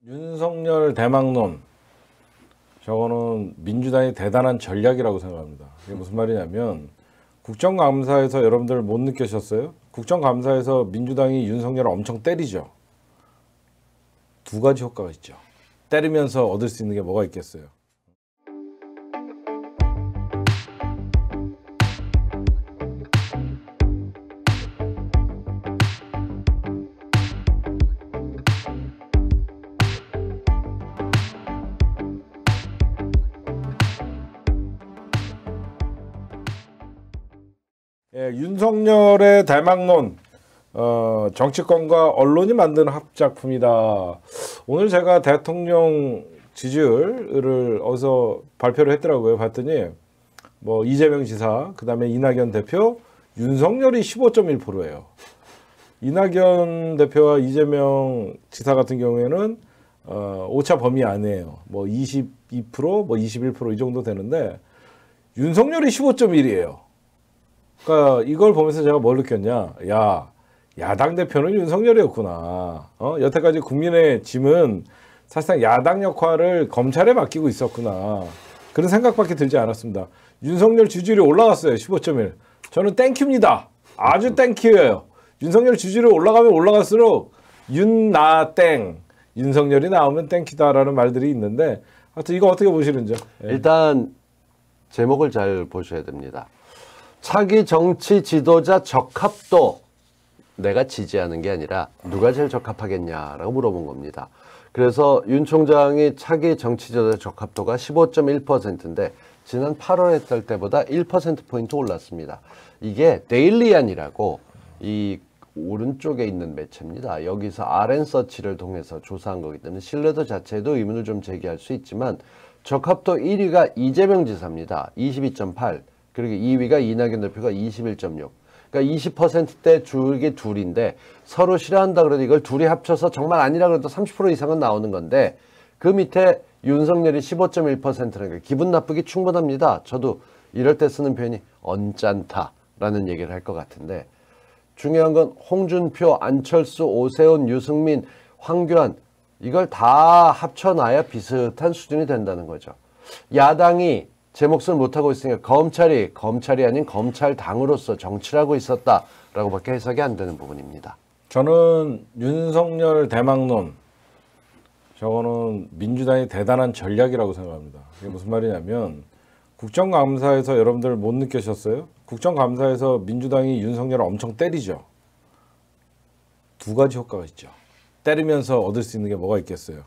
윤석열 대망론, 저거는 민주당의 대단한 전략이라고 생각합니다. 이게 무슨 말이냐면 국정감사에서 여러분들 못 느끼셨어요? 국정감사에서 민주당이 윤석열을 엄청 때리죠. 두 가지 효과가 있죠. 때리면서 얻을 수 있는 게 뭐가 있겠어요? 예, 윤석열의 대망론, 정치권과 언론이 만든 합작품이다. 오늘 제가 대통령 지지율을 어디서 발표를 했더라고요. 봤더니 뭐 이재명 지사, 그 다음에 이낙연 대표, 윤석열이 15.1%예요. 이낙연 대표와 이재명 지사 같은 경우에는 오차 범위 안에요. 뭐 22%, 뭐 21% 이 정도 되는데 윤석열이 15.1이에요. 그러니까 이걸 보면서 제가 뭘 느꼈냐? 야, 야당 대표는 윤석열이었구나. 여태까지 국민의 짐은 사실상 야당 역할을 검찰에 맡기고 있었구나. 그런 생각밖에 들지 않았습니다. 윤석열 지지율이 올라갔어요. 15.1. 저는 땡큐입니다. 아주 땡큐예요. 윤석열 지지율이 올라가면 올라갈수록 윤나땡, 윤석열이 나오면 땡큐다라는 말들이 있는데 하여튼 이거 어떻게 보시는지요? 예. 일단 제목을 잘 보셔야 됩니다. 차기 정치 지도자 적합도, 내가 지지하는 게 아니라 누가 제일 적합하겠냐라고 물어본 겁니다. 그래서 윤 총장이 차기 정치 지도자 적합도가 15.1%인데 지난 8월 했을 때보다 1%포인트 올랐습니다. 이게 데일리안이라고 이 오른쪽에 있는 매체입니다. 여기서 RN서치를 통해서 조사한 거기 때문에 신뢰도 자체에도 의문을 좀 제기할 수 있지만 적합도 1위가 이재명 지사입니다. 22.8. 그리고 2위가 이낙연 대표가 21.6. 그러니까 20%대 줄기 둘인데 서로 싫어한다 그래도 이걸 둘이 합쳐서 정말 아니라 그래도 30% 이상은 나오는 건데 그 밑에 윤석열이 15.1%라는 게 기분 나쁘기 충분합니다. 저도 이럴 때 쓰는 표현이 언짢다라는 얘기를 할 것 같은데 중요한 건 홍준표, 안철수, 오세훈, 유승민, 황교안 이걸 다 합쳐놔야 비슷한 수준이 된다는 거죠. 야당이 제 몫을 못하고 있으니까 검찰이 아닌 검찰당으로서 정치를 하고 있었다라고 밖에 해석이 안 되는 부분입니다. 저는 윤석열 대망론, 저거는 민주당의 대단한 전략이라고 생각합니다. 이게 무슨 말이냐면 국정감사에서 여러분들 못 느끼셨어요? 국정감사에서 민주당이 윤석열을 엄청 때리죠. 두 가지 효과가 있죠. 때리면서 얻을 수 있는 게 뭐가 있겠어요?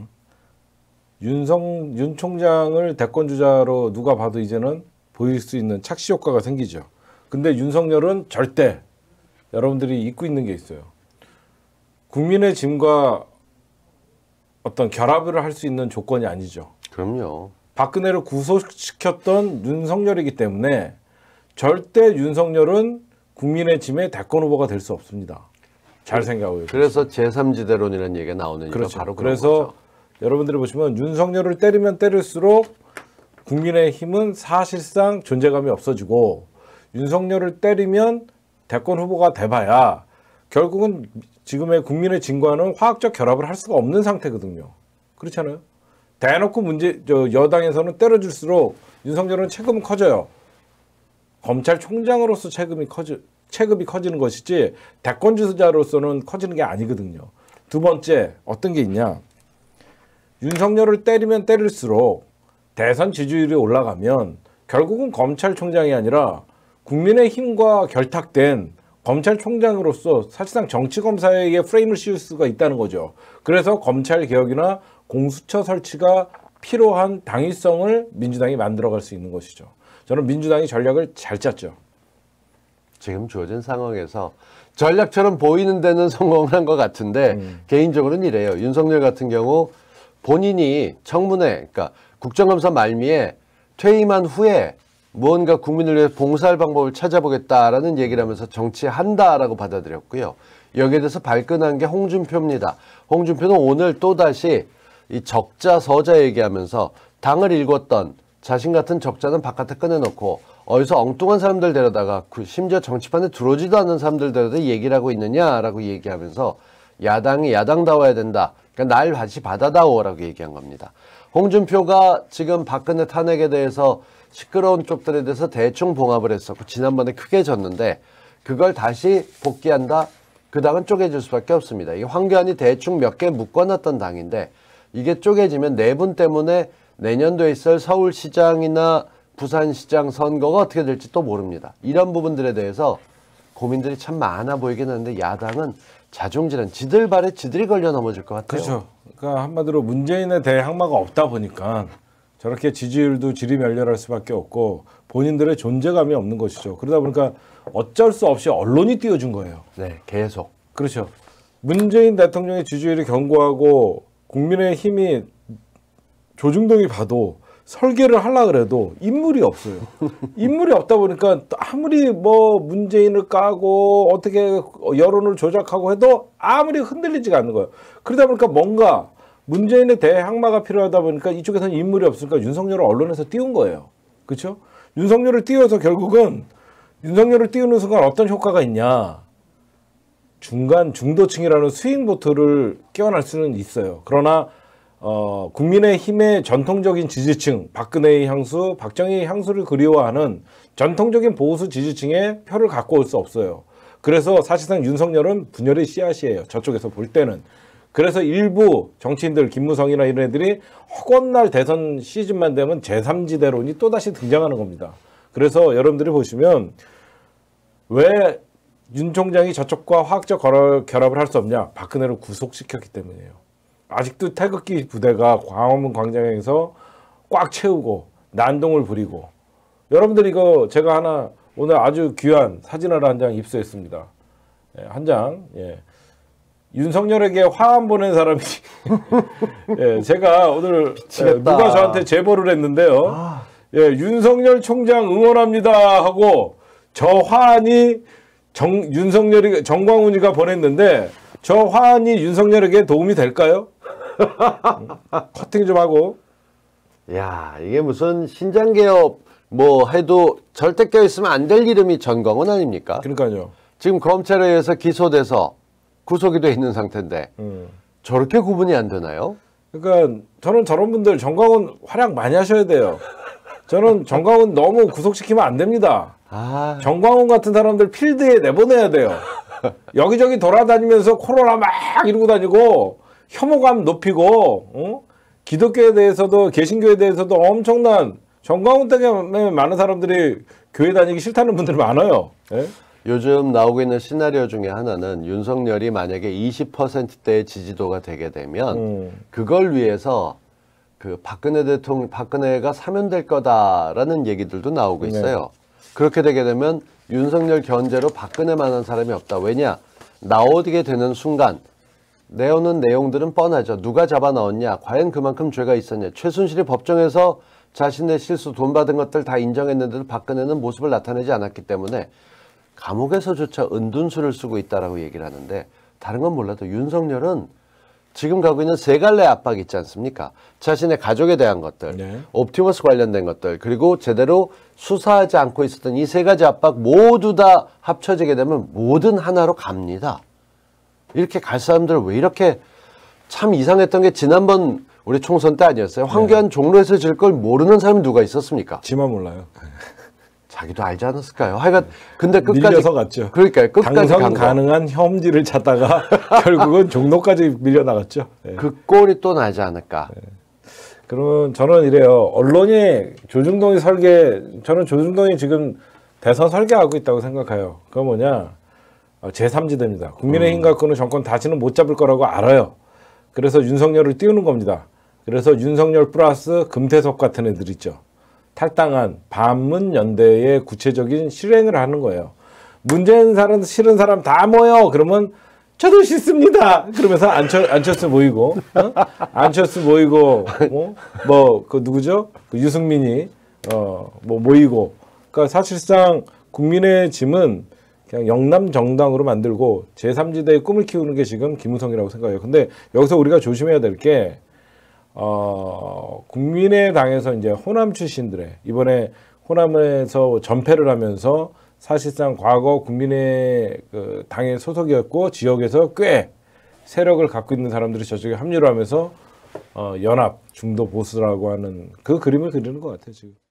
윤 총장을 대권주자로 누가 봐도 이제는 보일 수 있는 착시 효과가 생기죠. 근데 윤석열은 절대 여러분들이 잊고 있는 게 있어요. 국민의 짐과 어떤 결합을 할 수 있는 조건이 아니죠. 그럼요. 박근혜를 구속시켰던 윤석열이기 때문에 절대 윤석열은 국민의 짐의 대권 후보가 될 수 없습니다. 잘 생각해요. 그래서 제3지대론이라는 얘기가 나오는 이유가 그렇죠. 바로 그런 그래서 거죠. 여러분들이 보시면 윤석열을 때리면 때릴수록 국민의힘은 사실상 존재감이 없어지고 윤석열을 때리면 대권 후보가 돼봐야 결국은 지금의 국민의 진과는 화학적 결합을 할 수가 없는 상태거든요. 그렇잖아요. 대놓고 여당에서는 때려줄수록 윤석열은 체급은 커져요. 검찰총장으로서 체급이 커지는 것이지 대권 주자로서는 커지는 게 아니거든요. 두 번째 어떤 게 있냐. 윤석열을 때리면 때릴수록 대선 지지율이 올라가면 결국은 검찰총장이 아니라 국민의힘과 결탁된 검찰총장으로서 사실상 정치검사에게 프레임을 씌울 수가 있다는 거죠. 그래서 검찰개혁이나 공수처 설치가 필요한 당위성을 민주당이 만들어갈 수 있는 것이죠. 저는 민주당이 전략을 잘 짰죠. 지금 주어진 상황에서 전략처럼 보이는 데는 성공한 것 같은데 개인적으로는 이래요. 윤석열 같은 경우 본인이 청문회, 그러니까 국정감사 말미에 퇴임한 후에 무언가 국민을 위해 봉사할 방법을 찾아보겠다라는 얘기를 하면서 정치한다라고 받아들였고요. 여기에 대해서 발끈한 게 홍준표입니다. 홍준표는 오늘 또다시 이 적자 서자 얘기하면서 당을 일궜던 자신 같은 적자는 바깥에 꺼내놓고 어디서 엉뚱한 사람들 데려다가 심지어 정치판에 들어오지도 않는 사람들 데려다 얘기를 하고 있느냐라고 얘기하면서 야당이 야당다워야 된다. 그러니까 날 다시 받아다오라고 얘기한 겁니다. 홍준표가 지금 박근혜 탄핵에 대해서 시끄러운 쪽들에 대해서 대충 봉합을 했었고 지난번에 크게 졌는데 그걸 다시 복귀한다? 그 당은 쪼개질 수밖에 없습니다. 이게 황교안이 대충 몇 개 묶어놨던 당인데 이게 쪼개지면 네 분 때문에 내년도에 있을 서울시장이나 부산시장 선거가 어떻게 될지 또 모릅니다. 이런 부분들에 대해서 고민들이 참 많아 보이긴 하는데 야당은 자중질환, 지들 발에 지들이 걸려 넘어질 것 같아요. 그렇죠. 그러니까 한마디로 문재인에 대해 항마가 없다 보니까 저렇게 지지율도 지리멸렬할 수밖에 없고 본인들의 존재감이 없는 것이죠. 그러다 보니까 어쩔 수 없이 언론이 띄워준 거예요. 네, 계속. 그렇죠. 문재인 대통령의 지지율이 견고하고 국민의힘이 조중동이 봐도 설계를 하려고 그래도 인물이 없어요. 인물이 없다 보니까 아무리 뭐 문재인을 까고 어떻게 여론을 조작하고 해도 아무리 흔들리지가 않는 거예요. 그러다 보니까 뭔가 문재인에 대해 항마가 필요하다 보니까 이쪽에서는 인물이 없으니까 윤석열을 언론에서 띄운 거예요. 그렇죠? 윤석열을 띄워서 결국은 윤석열을 띄우는 순간 어떤 효과가 있냐. 중간 중도층이라는 스윙보트를 깨어날 수는 있어요. 그러나 국민의힘의 전통적인 지지층, 박근혜의 향수, 박정희의 향수를 그리워하는 전통적인 보수 지지층의 표를 갖고 올 수 없어요. 그래서 사실상 윤석열은 분열의 씨앗이에요. 저쪽에서 볼 때는. 그래서 일부 정치인들, 김무성이나 이런 애들이 허건날 대선 시즌만 되면 제3지대론이 또다시 등장하는 겁니다. 그래서 여러분들이 보시면 왜 윤 총장이 저쪽과 화학적 결합을 할 수 없냐? 박근혜를 구속시켰기 때문이에요. 아직도 태극기 부대가 광화문 광장에서 꽉 채우고 난동을 부리고 여러분들 이거 제가 하나 오늘 아주 귀한 사진을 한 장 입수했습니다. 한 장. 예. 윤석열에게 화환 보낸 사람이 예, 제가 오늘 누가 저한테 제보를 했는데요. 예, 윤석열 총장 응원합니다 하고 저 화환이 윤석열이 정광훈이가 보냈는데 저 화환이 윤석열에게 도움이 될까요? 커팅 좀 하고. 야, 이게 무슨 신장개업 뭐 해도 절대 껴있으면 안 될 이름이 전광훈 아닙니까? 그러니까요. 지금 검찰에 의해서 기소돼서 구속이 돼 있는 상태인데 저렇게 구분이 안 되나요? 그러니까 저는 저런 분들 정광훈 활약 많이 하셔야 돼요. 저는 정광훈 너무 구속시키면 안 됩니다. 정광훈 같은 사람들 필드에 내보내야 돼요. 여기저기 돌아다니면서 코로나 막 이러고 다니고 혐오감 높이고 기독교에 대해서도 개신교에 대해서도 엄청난 정광훈 때문에 많은 사람들이 교회 다니기 싫다는 분들이 많아요. 예? 요즘 나오고 있는 시나리오 중에 하나는 윤석열이 만약에 20%대의 지지도가 되게 되면 그걸 위해서 그 박근혜가 사면될 거다라는 얘기들도 나오고 있어요. 네. 그렇게 되게 되면 윤석열 견제로 박근혜만한 사람이 없다. 왜냐? 나오게 되는 순간 내오는 내용들은 뻔하죠. 누가 잡아 넣었냐? 과연 그만큼 죄가 있었냐? 최순실이 법정에서 자신의 실수 돈 받은 것들 다 인정했는데도 박근혜는 모습을 나타내지 않았기 때문에 감옥에서조차 은둔수를 쓰고 있다라고 얘기를 하는데 다른 건 몰라도 윤석열은 지금 가고 있는 세 갈래 압박 있지 않습니까? 자신의 가족에 대한 것들, 네. 옵티머스 관련된 것들, 그리고 제대로 수사하지 않고 있었던 이 세 가지 압박 모두 다 합쳐지게 되면 모든 하나로 갑니다. 이렇게 갈 사람들 왜 이렇게 참 이상했던 게 지난번 우리 총선 때 아니었어요? 황교안 네. 종로에서 질 걸 모르는 사람이 누가 있었습니까? 지만 몰라요. 자기도 알지 않았을까요? 하여간 근데 끝까지 밀려서 갔죠. 그러니까요. 끝까지 당선 가능한 혐지를 찾다가 결국은 종로까지 밀려나갔죠. 네. 그 꼴이 또 나지 않을까. 네. 그러면 저는 이래요. 언론이 조중동이 저는 조중동이 지금 대선 설계하고 있다고 생각해요. 그거 뭐냐? 제3지대입니다. 국민의힘 갖고는 정권 다시는 못 잡을 거라고 알아요. 그래서 윤석열을 띄우는 겁니다. 그래서 윤석열 플러스 금태섭 같은 애들 있죠. 탈당한 반문연대의 구체적인 실행을 하는 거예요. 문재인 사람 싫은 사람 다 모여. 그러면 저도 싫습니다. 그러면서 안철수 모이고, 안철수 모이고, 그 누구죠? 그 유승민이 모이고. 그러니까 사실상 국민의 짐은 그냥 영남 정당으로 만들고 제3지대의 꿈을 키우는 게 지금 김무성이라고 생각해요. 근데 여기서 우리가 조심해야 될 게 국민의당에서 이제 호남 출신들의 이번에 호남에서 전패를 하면서 사실상 과거 국민의 그 당의 소속이었고 지역에서 꽤 세력을 갖고 있는 사람들이 저쪽에 합류를 하면서 연합 중도 보수라고 하는 그 그림을 그리는 것 같아요 지금.